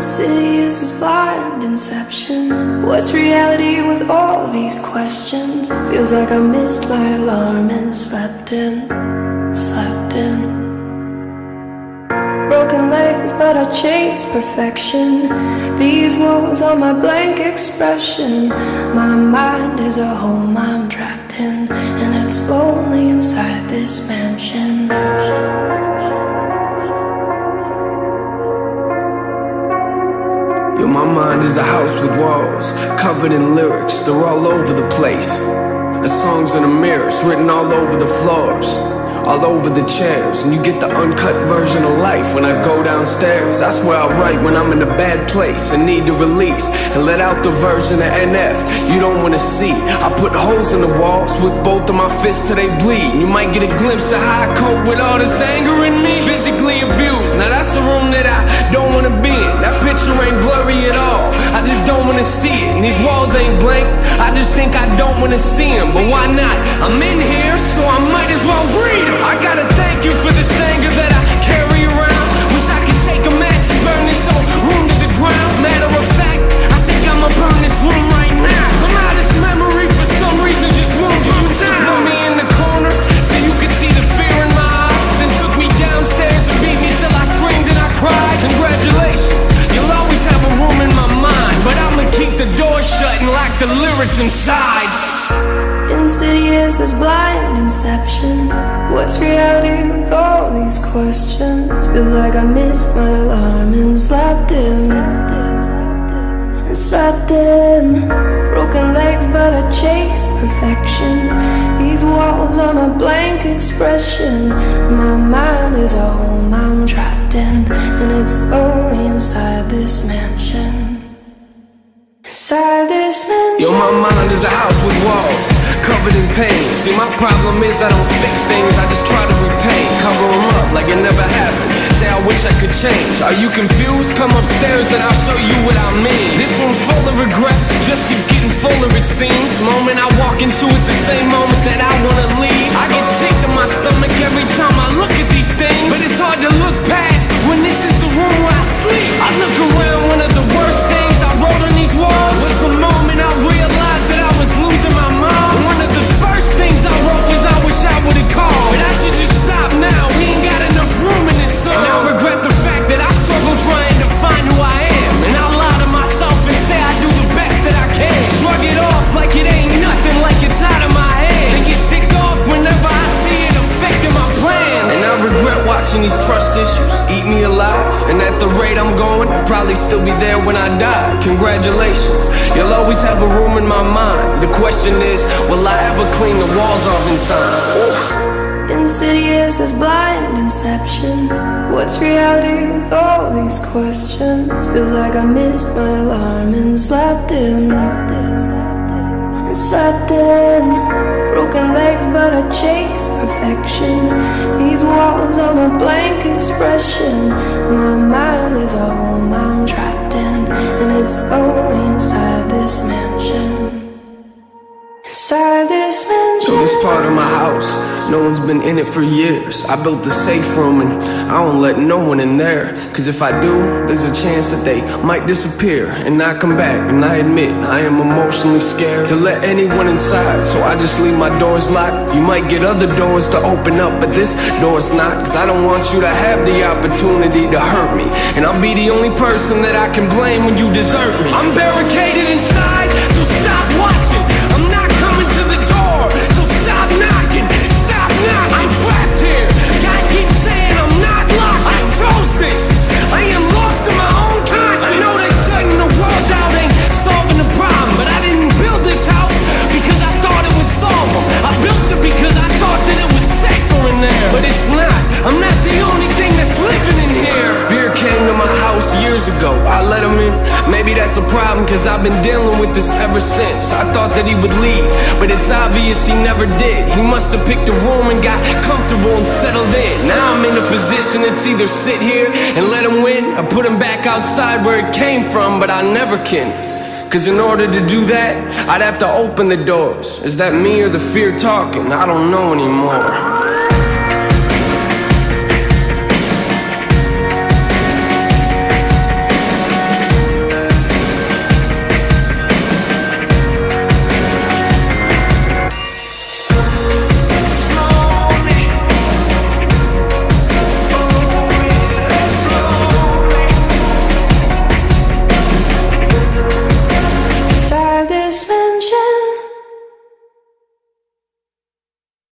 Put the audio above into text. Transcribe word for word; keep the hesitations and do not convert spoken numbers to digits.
Insidious as blind inception. What's reality with all these questions? Feels like I missed my alarm and slept in, slept in. Broken legs, but I chase perfection. These walls are my blank expression. My mind is a home I'm trapped in, and it's lonely inside this mansion. Yo, my mind is a house with walls, covered in lyrics, they're all over the place. The songs in the mirrors, written all over the floors, all over the chairs. And you get the uncut version of life when I go downstairs. That's where I write when I'm in a bad place and need to release, and let out the version of N F you don't wanna see. I put holes in the walls with both of my fists till they bleed. You might get a glimpse of how I cope with all this anger in me. Physically abused, now that's the room that I don't wanna be in. That picture ain't blurry at all, I just don't wanna see it. And these walls ain't blank, I just think I don't wanna see them. But why not? I'm in here, so I might as well read them. I gotta thank you for this anger that I carry around. Wish I could take a match and burn this whole room to the ground. Matter of fact, I think I'ma burn this room right now. Somehow this memory for some reason just won't go down. Put me in the corner so you could see the fear in my eyes, then took me downstairs and beat me till I screamed and I cried. Congratulations, you'll always have a room in my mind, but I'ma keep the door shut and lock the lyrics inside. Insidious as blind inception. What's reality with all these questions? Feels like I missed my alarm and slept in, and slept in. Broken legs, but I chase perfection. These walls are my blank expression. My mind is a home I'm trapped in, and it's only inside this mansion. Inside this mansion. Yo, my mind is a house with walls, covered in pain. See, my problem is I don't fix things, I just try to repaint. Cover them up like it never happened. Say I wish I could change. Are you confused? Come upstairs and I'll show you what I mean. This room's full of regrets, it just keeps getting fuller it seems. The moment I walk into it's the same moment that I wanna leave. I get sick to my stomach every time I look at these things, but it's hard to look past when this is the room where I sleep. I look around, one of the worst things I wrote on these walls was the moment I realized that I was losing my mom. And one of the first things I wrote was I wish I would've called, but I should just stop now, we ain't got enough room in this song. And I regret the fact that I struggle trying to find who I am, and I lie to myself and say I do the best that I can. Shrug it off like it ain't nothing, like it's out of my head, and get ticked off whenever I see it affecting my plans. And I regret watching these trust issues eat me alive, and at the rate I'm going, I'll probably still be there when I die. Congratulations, you'll always have a room in my mind. The question is, will I ever clean the walls off inside? Oof. Insidious as blind inception. What's reality with all these questions? Feels like I missed my alarm and slept in, and slept in. Broken legs, but I chase perfection. These walls are my blank expression. My mind is a home I'm trapped in, and it's only inside this mansion. Inside this mansion. So this part of my house, no one's been in it for years. I built a safe room and I don't let no one in there, cause if I do, there's a chance that they might disappear and not come back. And I admit, I am emotionally scared to let anyone inside, so I just leave my doors locked. You might get other doors to open up, but this door's not, cause I don't want you to have the opportunity to hurt me, and I'll be the only person that I can blame when you desert me. I'm barricaded inside, so stop watching. I'm not coming to the door, so stop knocking. Stop knocking. I'm trapped here. God keeps saying I'm not locked. I chose this. I am lost in my own conscience. I know that shutting the world out ain't solving the problem, but I didn't build this house because I thought it would solve them. I built it because I thought that it was safer in there, but it's not. I'm not the only thing that's living in here. Fear came to my house years ago. I let him in. Maybe that's a problem, cause I've been dealing with this ever since. I thought that he would leave, but it's obvious he never did. He must have picked a room and got comfortable and settled in. Now I'm in a position it's either sit here and let him win, or put him back outside where it came from, but I never can. Cause in order to do that, I'd have to open the doors. Is that me or the fear talking? I don't know anymore.